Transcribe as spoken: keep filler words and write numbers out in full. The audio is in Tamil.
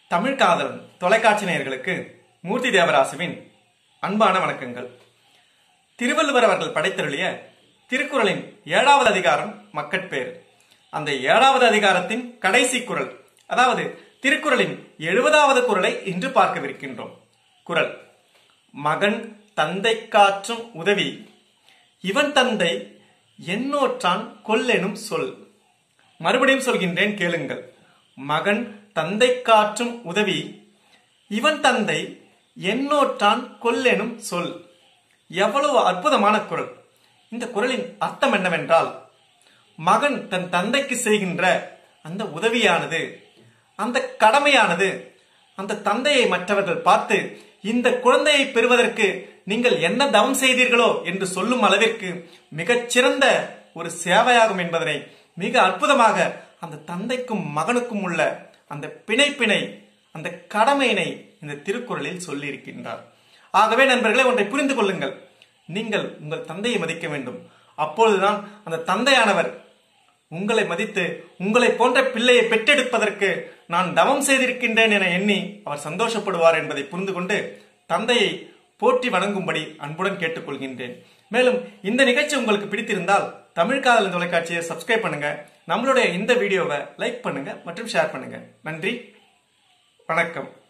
தமிழ் காதலன் தொலைக்காட்சி நேயர்களுக்கு மூர்த்தி தேவராசுவின் அன்பான வணக்கங்கள். திருவள்ளுவர் அவர்கள் படைத்தருளிய திருக்குறளின் ஏழாவது அதிகாரம் மக்கட்பேறு. அந்த ஏழாவது அதிகாரத்தின் கடைசி குறள், அதாவது திருக்குறளின் எழுபதாவது குறளை இன்று பார்க்கவிருக்கின்றோம். குறள்: மகன் தந்தை காற்றும் உதவி, இவன் தந்தை எண்ணோற்றான் கொல்லெனும் சொல். மறுபடியும் சொல்கின்றேன், கேளுங்கள். மகன் தந்தை காற்றும் உதவி, இவன் தந்தை எண்ணோற்றான் கொல்லெனும் சொல். எவ்வளவு அற்புதமான குறள்! இந்த குறளின் அர்த்தம் என்னவென்றால், மகன் தன் தந்தைக்கு செய்கின்ற அந்த உதவியானது, அந்த கடமையானது, அந்த தந்தையை மற்றவர்கள் பார்த்து இந்த குழந்தையை பெறுவதற்கு நீங்கள் என்ன தவம் செய்தீர்களோ என்று சொல்லும் அளவிற்கு மிகச் சிறந்த ஒரு சேவையாகும் என்பதனை மிக அற்புதமாக அந்த தந்தைக்கும் மகனுக்கும் உள்ள அந்த பிணைப்பினை, அந்த கடமையினை இந்த திருக்குறளில் சொல்லி இருக்கின்றார். ஆகவே நண்பர்களே, ஒன்றை புரிந்து கொள்ளுங்கள். நீங்கள் உங்கள் தந்தையை மதிக்க வேண்டும். அப்பொழுதுதான் அந்த தந்தையானவர் உங்களை மதித்து உங்களை போன்ற பிள்ளையை பெற்றெடுப்பதற்கு நான் தவம் செய்திருக்கின்றேன் என எண்ணி அவர் சந்தோஷப்படுவார் என்பதை புரிந்து கொண்டு தந்தையை போற்றி வணங்கும்படி அன்புடன் கேட்டுக்கொள்கின்றேன். மேலும் இந்த நிகழ்ச்சி உங்களுக்கு பிடித்திருந்தால் தமிழ் காதலன் தொலைக்காட்சியை சப்ஸ்கிரைப் பண்ணுங்க, நம்மளுடைய இந்த வீடியோவை லைக் பண்ணுங்க மற்றும் ஷேர் பண்ணுங்க. நன்றி, வணக்கம்.